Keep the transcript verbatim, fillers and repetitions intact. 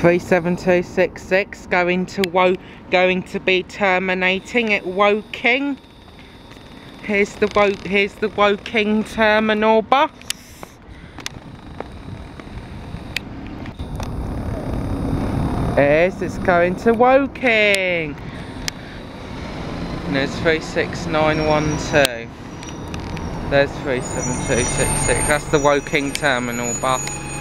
three seven two six six going to Wo going to be terminating at Woking. Here's the Wo here's the Woking terminal bus. It is, it's going to Woking. And there's three six nine one two. There's three seven two six six. That's the Woking terminal bus.